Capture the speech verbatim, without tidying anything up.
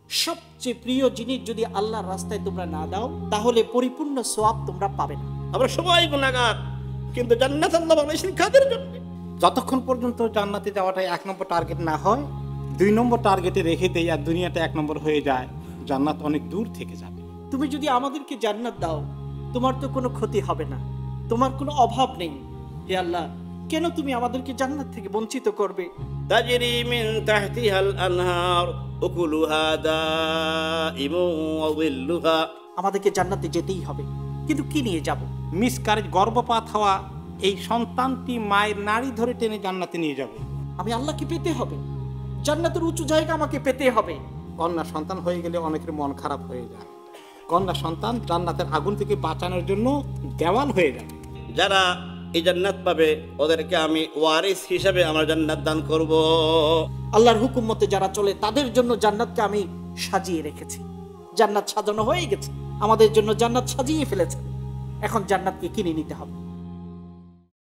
সবচেয়ে প্রিয় জিনিস যদি আল্লাহর রাস্তায় তোমরা না দাও তাহলে পরিপূর্ণ সওয়াব তোমরা পাবে না। আমরা সবাই গুনাহগার, কিন্তু জান্নাত আল্লাহ বানাইছেন কাদের জন্য? যতক্ষণ পর্যন্ত জান্নাতে যাওয়াটা এক নম্বর টার্গেট না হয়, দুই নম্বর টার্গেটে রেখে দেয় আর দুনিয়াটা এক নম্বর হয়ে যায়, জান্নাত অনেক দূর থেকে যাবে। তুমি যদি আমাদেরকে জান্নাত দাও তোমার তো কোনো ক্ষতি হবে না, তোমার কোনো অভাব নেই। হে আল্লাহ, কেন তুমি আমাদেরকে জান্নাত থেকে বঞ্চিত করবে? তাজরি মিন তাহতিহাল আনহার উকুলুহা দাইমুন ওয়া যিল্লুহা। আমাদেরকে জান্নাতে যেতেই হবে, কিন্তু কি নিয়ে যাব? মিসক্যারেজ, গর্ভপাত হওয়া এই সন্তানটি মায়ের নাড়ি ধরে টেনে জান্নাতে নিয়ে যাবে। আমি আল্লাহকে পেতে হবে, জান্নাতের উঁচু জায়গা আমাকে পেতে হবে। কন্যা সন্তান হয়ে গেলে অনেকের মন খারাপ হয়ে যায়। কন্যা সন্তান জান্নাতের আগুন থেকে বাঁচানোর জন্য দেওয়াল হয়ে যাবে। যারা এই জান্নাত পাবে ওদেরকে আমি ওয়ারিস হিসাবে আমার জান্নাত দান করব। আল্লাহর হুকুম মতে যারা চলে তাদের জন্য জান্নাতকে আমি সাজিয়ে রেখেছি। জান্নাত সাজানো হয়ে গেছে, আমাদের জন্য জান্নাত সাজিয়ে ফেলেছে। এখন জান্নাতকে কিনে নিতে হবে।